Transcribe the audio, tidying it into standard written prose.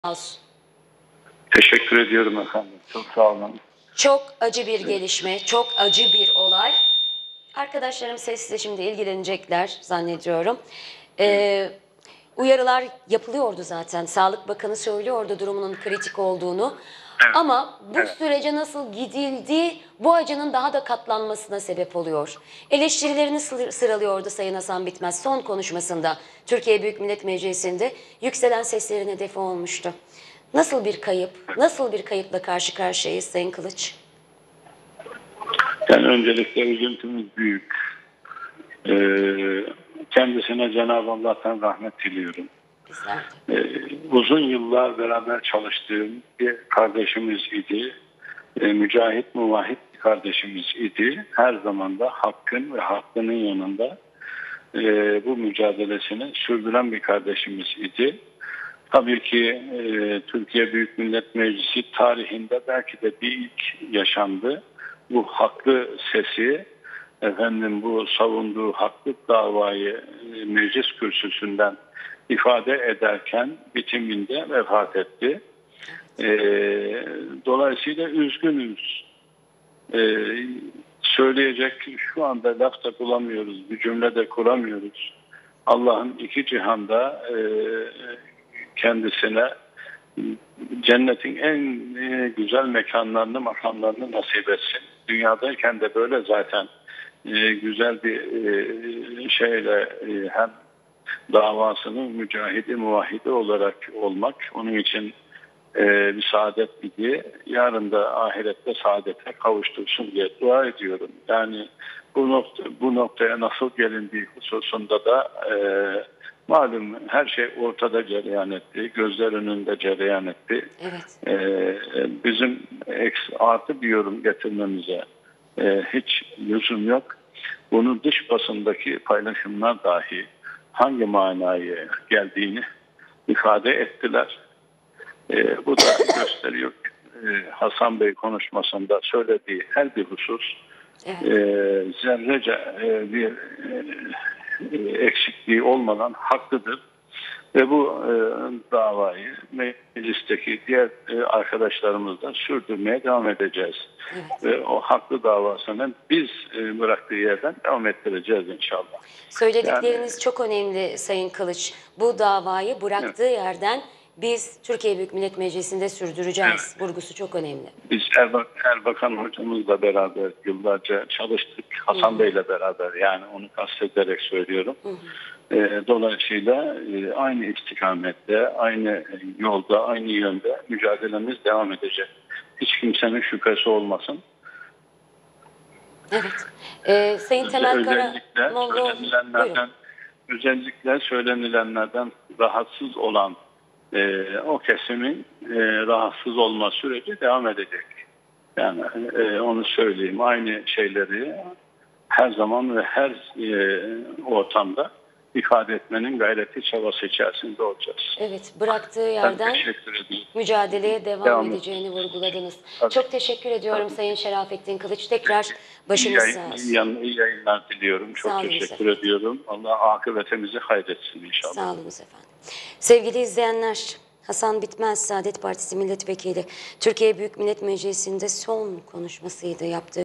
Olsun. Teşekkür ediyorum efendim. Çok sağ olun. Çok acı bir gelişme, çok acı bir olay. Arkadaşlarım sesle şimdi ilgilenecekler zannediyorum. Uyarılar yapılıyordu zaten. Sağlık Bakanı söylüyordu durumunun kritik olduğunu. Evet, Ama bu evet. sürece nasıl gidildi bu acının daha da katlanmasına sebep oluyor. Eleştirilerini sıralıyordu Sayın Hasan Bitmez son konuşmasında. Türkiye Büyük Millet Meclisi'nde yükselen seslerin hedefi olmuştu. Nasıl bir kayıp, nasıl bir kayıpla karşı karşıyayız Sayın Kılıç? Yani öncelikle üzüntümüz büyük. Kendisine Cenab-ı Allah'tan rahmet diliyorum. Bizler de. Uzun yıllar beraber çalıştığım bir kardeşimiz idi. Mücahit, muvahhid bir kardeşimiz idi. Her zaman da hakkın ve hakkının yanında bu mücadelesini sürdüren bir kardeşimiz idi. Tabii ki Türkiye Büyük Millet Meclisi tarihinde belki de bir ilk yaşandı. Bu haklı sesi, bu savunduğu haklı davayı meclis kürsüsünden ifade ederken bitiminde vefat etti. Dolayısıyla üzgünüz. Söyleyecek şu anda laf da bulamıyoruz, bir cümle de kuramıyoruz. Allah'ın iki cihanda kendisine cennetin en güzel makamlarını nasip etsin. Dünyadayken de böyle zaten güzel bir şeyle hem davasının mücahidi, muvahhidi olarak olmak onun için bir saadet bilgi. Yarın da ahirette saadete kavuştursun diye dua ediyorum. Yani bu noktaya nasıl gelindiği hususunda da malum her şey ortada cereyan etti. Gözler önünde cereyan etti. Evet. Bizim artı bir yorum getirmemize hiç lüzum yok. Bunun dış basındaki paylaşımlar dahi hangi manaya geldiğini ifade ettiler. Bu da gösteriyor. Hasan Bey konuşmasında söylediği her bir husus zerrece bir eksikliği olmadan haklıdır. Ve bu davayı meclisteki diğer arkadaşlarımızla sürdürmeye devam edeceğiz. Evet. Ve o haklı davasını biz bıraktığı yerden devam ettireceğiz inşallah. Söyledikleriniz çok önemli Sayın Kılıç. Bu davayı bıraktığı yerden biz Türkiye Büyük Millet Meclisi'nde sürdüreceğiz. Evet. Vurgusu çok önemli. Biz Erbakan hocamızla beraber yıllarca çalıştık. Hasan Bey'le beraber, yani onu kastederek söylüyorum. Dolayısıyla aynı istikamette, aynı yolda, aynı yönde mücadelemiz devam edecek. Hiç kimsenin şüphesi olmasın. Evet. Sayın Temel Karamollaoğlu, özellikle söylenilenlerden rahatsız olan o kesimin rahatsız olma süreci devam edecek. Yani onu söyleyeyim. Aynı şeyleri her zaman ve her ortamda ifade etmenin gayreti, çabası içerisinde olacağız. Evet, bıraktığı yerden mücadeleye devam edeceğini vurguladınız. Tabii. Çok teşekkür ediyorum Sayın Şerafettin Kılıç. Tekrar başınız sağ olsun. İyi yayınlar diliyorum. Çok teşekkür ediyorum. Allah akıbetimizi hayretsin inşallah. Sağ olun efendim. Sevgili izleyenler, Hasan Bitmez, Saadet Partisi Milletvekili, Türkiye Büyük Millet Meclisi'nde son konuşmasıydı yaptığı.